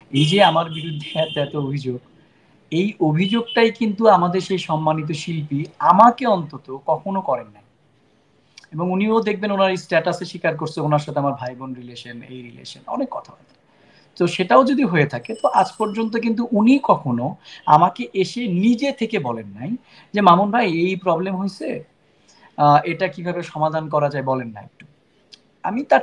এই যে আমার বিরুদ্ধে এত এত অভিযোগ, এই অভিযোগটাই কিন্তু আমাদের সেই সম্মানিত শিল্পী আমাকে অন্তত কখনো করেন নাই। এবং উনিও দেখবেন ওনার স্ট্যাটাসে স্বীকার করছে ওনার সাথে আমার ভাই বোন রিলেশন, এই রিলেশন, অনেক কথাবার্তা। তো সেটাও যদি হয়ে থাকে, তো আজ পর্যন্ত কিন্তু উনি কখনো আমাকে এসে নিজে থেকে বলেন নাই যে মামুন ভাই এই প্রবলেম হয়েছে, এটা কিভাবে সমাধান করা যায় বলেন না একটু। আমি তার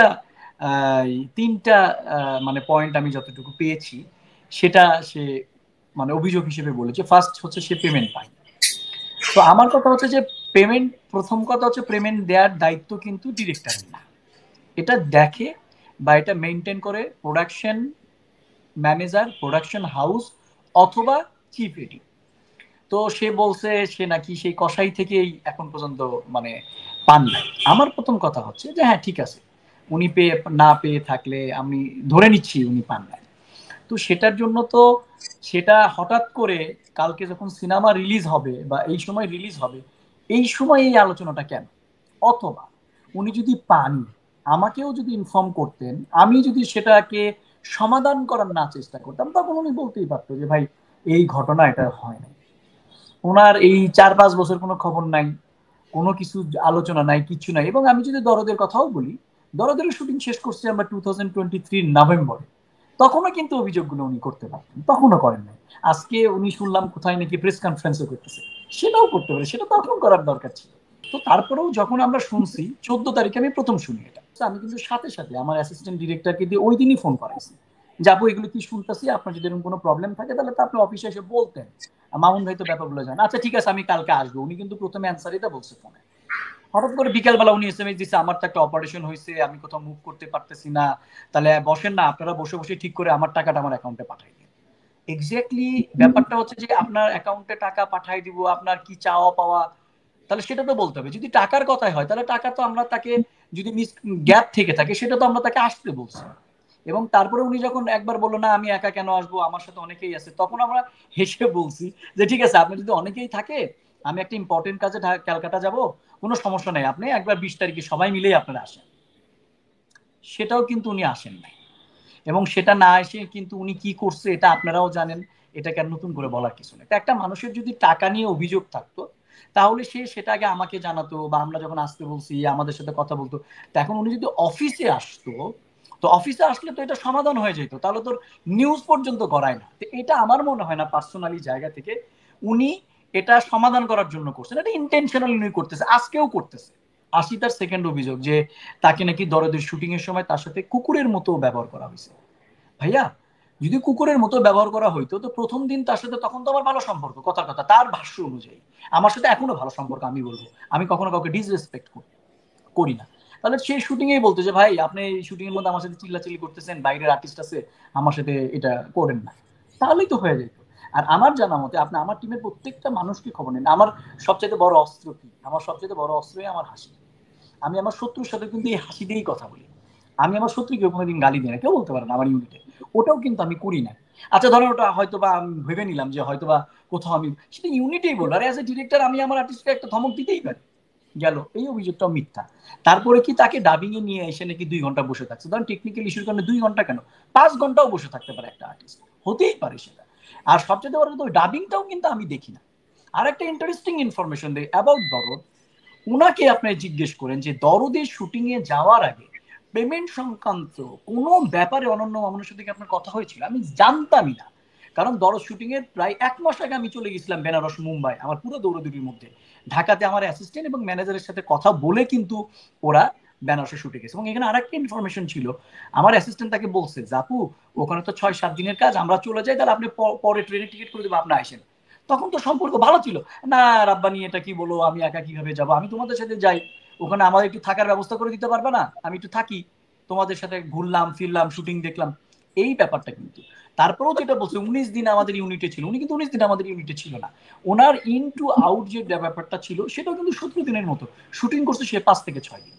তিনটা মানে পয়েন্ট আমি যতটুকু পেয়েছি সেটা সে মানে অভিযোগ হিসেবে বলেছে। ফার্স্ট হচ্ছে সে পেমেন্ট পায়। তো আমার কথা হচ্ছে যে পেমেন্ট, প্রথম কথা হচ্ছে পেমেন্ট দেওয়ার দায়িত্ব কিন্তু ডিরেক্টরের না, এটা দেখে বা এটা মেনটেন করে প্রোডাকশন ম্যানেজার, প্রোডাকশন হাউস অথবা চিফ এডি। তো সে বলছে সে নাকি সেই কসাই থেকেই এখন পর্যন্ত মানে পান নাই। আমার প্রথম কথা হচ্ছে যে হ্যাঁ ঠিক আছে, উনি পেয়ে না পেয়ে থাকলে আমি ধরে নিচ্ছি উনি পান নাই। তো সেটার জন্য তো সেটা হঠাৎ করে কালকে যখন সিনেমা রিলিজ হবে বা এই সময় রিলিজ হবে, এই সময় এই আলোচনাটা কেন? অথবা উনি যদি পান, আমাকেও যদি ইনফর্ম করতেন, আমি যদি সেটাকে সমাধান করার না চেষ্টা করতাম, তখন উনি বলতেই পারতো যে ভাই এই ঘটনা এটা হয় না। ওনার এই 4-5 বছর কোনো খবর নাই, কোনো কিছু আলোচনা নাই, কিছু নাই। এবং আমি যদি দরদের কথাও বলি, দরদের শুটিং শেষ করছি আমরা 2023 নভেম্বরে, তখনও কিন্তু অভিযোগগুলো উনি করতে পারতেন, তখনও করেন নাই। আজকে উনি শুনলাম কোথায় নাকি প্রেস কনফারেন্সও করতেছে, সেটাও করতে পারে, সেটা তখন করার দরকার ছিল। তো তারপরেও যখন আমরা শুনছি 14 তারিখে, আমি প্রথম শুনি এটা, আমি কিন্তু সাথে সাথে আমার অ্যাসিস্ট্যান্ট ডিরেক্টরকে দিয়ে ওই দিনই ফোন করাইছি, যাবো এগুলো কি শুনতেছি, আপনার যদি এরকম কোনো প্রবলেম থাকে তাহলে তো আপনি অফিসে এসে বলতেন, মামুন ভাই তো ব্যাপারগুলো জানেন, আচ্ছা ঠিক আছে আমি কালকে আসবো। উনি কিন্তু প্রথমে অ্যান্সার এটা বলছে ফোনে। হঠাৎ করে বিকালবেলা উনি এসএমএস দিচ্ছে আমার তো একটা অপারেশন হয়েছে, আমি কোথাও মুভ করতে পারতেছি না, তাহলে বসেন না আপনারা, বসে বসে ঠিক করে আমার টাকাটা আমার অ্যাকাউন্টে পাঠাই দিন। এক্স্যাক্টলি ব্যাপারটা হচ্ছে যে আপনার অ্যাকাউন্টে টাকা পাঠাই দিব, আপনার কি চাওয়া পাওয়া, তাহলে সেটা তো বলতে হবে। যদি টাকার কথাই হয় তাহলে টাকা তো আমরা তাকে, যদি মিস গ্যাপ থেকে থাকে সেটা তো আমরা তাকে আসতে বলছি। এবং তারপরে উনি যখন একবার বললো না আমি একা কেন আসবো, আমার সাথে অনেকেই আছে, তখন আমরা হেসে বলছি যে ঠিক আছে আপনি যদি অনেকেই থাকে, আমি একটা ইম্পর্টেন্ট কাজে ক্যালকাটা যাব, কোনো সমস্যা নেই, আপনি একবার 20 তারিখে সবাই মিলেই আপনারা আসেন। সেটাও কিন্তু উনি আসেন নাই। এবং সেটা না এসে কিন্তু উনি কি করছে এটা আপনারাও জানেন, এটাকে আর নতুন করে বলার কিছু নেই। একটা মানুষের যদি টাকা নিয়ে অভিযোগ থাকতো, তাহলে সে সেটা আগে আমাকে জানাতো, বা আমরা যখন আসতে বলছি আমাদের সাথে কথা বলতো। তো এখন উনি যদি অফিসে আসতো, তো অফিসে আসলে তো এটা সমাধান হয়ে যেত, তাহলে তোর নিউজ পর্যন্ত করায় না। তো এটা আমার মনে হয় না পার্সোনালি জায়গা থেকে উনি এটা সমাধান করার জন্য করছেন, এটা ইন্টেনশনালি উনি করতেছে, আজকেও করতেছে। আশি তার সেকেন্ড অভিযোগ যে তাকে নাকি দরদের শুটিং এর সময় তার সাথে কুকুরের মতো ব্যবহার করা হয়েছে। ভাইয়া, যদি কুকুরের মতো ব্যবহার করা হইতো তো প্রথম দিন তার সাথে তখন তো আমার ভালো সম্পর্ক, কথার কথা, তার ভাষ্য অনুযায়ী আমার সাথে এখনো ভালো সম্পর্ক, আমি বলবো আমি কখনো কাউকে ডিসরেসপেক্ট করি না। তাহলে সেই শুটিং এই বলতো যে ভাই আপনি এই শুটিং এর মধ্যে আমার সাথে চিল্লাচিল্লি করতেছেন, বাইরের আর্টিস্ট আছে, আমার সাথে এটা করেন না, তাহলেই তো হয়ে যেত। আর আমার জানা মতে আপনি আমার টিমের প্রত্যেকটা মানুষকে খবর নেন। আমার সবচেয়ে বড় অস্ত্র কি? আমার সবচেয়ে বড় অস্ত্রই আমার হাসি। আমি আমার শত্রুর সাথে কিন্তু এই হাসি দিয়েই কথা বলি। আমি আমার শত্রুকে কোনোদিন গালি দিই না, কেউ বলতে পারে না আমার ইউনিটে। ওটাও কিন্তু আমি করি না। আচ্ছা ধরেন ওটা হয়তো বা আমি ভেবে নিলাম যে হয়তো বা কোথাও আমি সেটা ইউনিটেই বলবো, আর এজ এ ডিরেক্টর আমি আমার আর্টিস্টকে একটা ধমক দিতেই পারি, গেল এই অভিযোগটাও মিথ্যা। তারপরে কি তাকে ডাবিং এ নিয়ে এসে নাকি 2 ঘন্টা বসে থাকছে, ধরেন টেকনিক্যাল ইস্যুর কারণে 2 ঘন্টা কেন, 5 ঘন্টাও বসে থাকতে পারে একটা আর্টিস্ট, হতেই পারে সেটা। আর সবচেয়ে বড় কথা ডাবিংটাও কিন্তু আমি দেখি না। আর একটা ইন্টারেস্টিং ইনফরমেশন দেয় অ্যাবাউট দরদ, উনাকে আপনি জিজ্ঞেস করেন যে দরদের শুটিং এ যাওয়ার আগে পেমেন্ট সংক্রান্ত কোনো ব্যাপারে অনন্য মামুনের সাথে আপনার কথা হয়েছিল? আমি জানতামই না। কারণ দরদ শুটিং এর প্রায় 1 মাস আগে আমি চলে গেছিলাম বেনারস, মুম্বাই, আমার পুরো দৌড়দৌড়ির মধ্যে। ঢাকাতে আমার অ্যাসিস্ট্যান্ট এবং ম্যানেজারের সাথে কথা বলে কিন্তু ওরা বেনারসে শুটে গেছে। এবং এখানে আরেকটা ইনফরমেশন ছিল, আমার অ্যাসিস্ট্যান্ট তাকে বলছে জাপু ওখানে তো 6-7 দিনের কাজ, আমরা চলে যাই, তাহলে আপনি পরে ট্রেনের টিকিট করে দেবো, আপনি আসেন। তখন তো সম্পর্ক ভালো ছিল। না রাব্বানি এটা কি বলো, আমি একা কিভাবে যাব, আমি তোমাদের সাথে যাই, ওখানে আমাদের একটু থাকার ব্যবস্থা করে দিতে পারবে না, আমি একটু থাকি, তোমাদের সাথে ঘুরলাম ফিরলাম শুটিং দেখলাম, এই ব্যাপারটা কিন্তু। তারপরেও যেটা বলছে 19 দিন আমাদের ইউনিটে ছিল, উনি কিন্তু 19 দিন আমাদের ইউনিটে ছিল না। ওনার ইন টু আউট যে ব্যাপারটা ছিল সেটাও কিন্তু 17 দিনের মতো শুটিং করছে সে, 5 থেকে 6 দিন।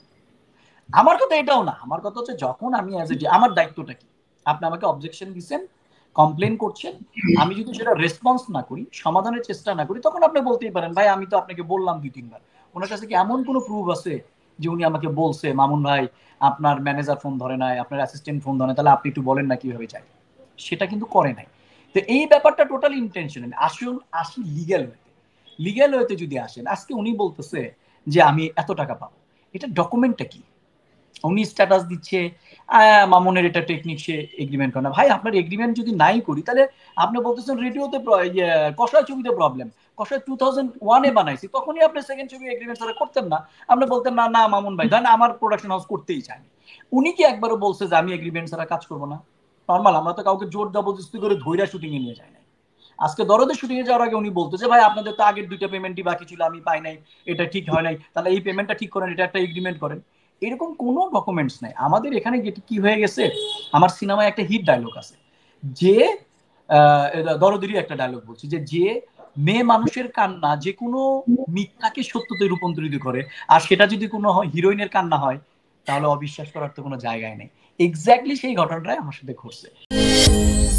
আমার কথা এটাও না, আমার কথা হচ্ছে যখন আমি অ্যাজ এ, আমার দায়িত্বটা কি? আপনি আমাকে অবজেকশন দিচ্ছেন, কমপ্লেন করছেন, আমি যদি সেটা রেসপন্স না করি, সমাধানের চেষ্টা না করি, তখন আপনি বলতেই পারেন ভাই আমি তো আপনাকে বললাম 2-3 বার। ওনার কাছে কি এমন কোনো প্রুফ আছে যে উনি আমাকে বলছে মামুন ভাই আপনার ম্যানেজার ফোন ধরে নাই, আপনার অ্যাসিস্ট্যান্ট ফোন ধরে, তাহলে আপনি একটু বলেন না কিভাবে চাই? সেটা কিন্তু করে নাই। তো এই ব্যাপারটা টোটাল ইন্টেনশনাল। আসি লিগ্যাল ওয়েতে যদি আসেন, আজকে উনি বলতেছে যে আমি এত টাকা পাবো, এটা ডকুমেন্টটা কি? উনি স্ট্যাটাস দিচ্ছে মামুনের এটা টেকনিক, সে এগ্রিমেন্ট করে না। ভাই আপনার এগ্রিমেন্ট যদি নাই করি, তাহলে আপনি বলতেছেন রেডিওতে কষায় ছবিতে প্রবলেম, কষায় 2001-এ বানাইছি, তখনই আপনি সেকেন্ড ছবি এগ্রিমেন্ট ছাড়া করতেন না। আপনি বলতেন না না মামুন ভাই ধরেন আমার প্রোডাকশন হাউস করতেই চায়নি, উনি কি একবারও বলছে যে আমি এগ্রিমেন্ট ছাড়া কাজ করবো না? নর্মাল, আমরা তো কাউকে জোর জবরদস্তি করে ধৈর্য শুটিং এ নিয়ে যাই না। আজকে দরদে শুটিং এ যাওয়ার আগে উনি বলতো যে ভাই আপনাদের তো আগের 2টা পেমেন্টই বাকি ছিল, আমি পাই নাই, এটা ঠিক হয় নাই, তাহলে এই পেমেন্টটা ঠিক করেন, এটা একটা এগ্রিমেন্ট করেন। এরকম কোনো ডকুমেন্টস নাই আমাদের এখানে। কি হয়ে গেছে, আমার সিনেমায় একটা হিট ডায়লগ আছে যে দরদেরই একটা ডায়লগ বলছি যে মেয়ে মানুষের কান্না যে কোনো মিথ্যাকে সত্যতে রূপান্তরিত করে, আর সেটা যদি কোনো হিরোইনের কান্না হয় তাহলে অবিশ্বাস করার তো কোনো জায়গায় নেই। এক্স্যাক্টলি সেই ঘটনাটাই আমার সাথে ঘটছে।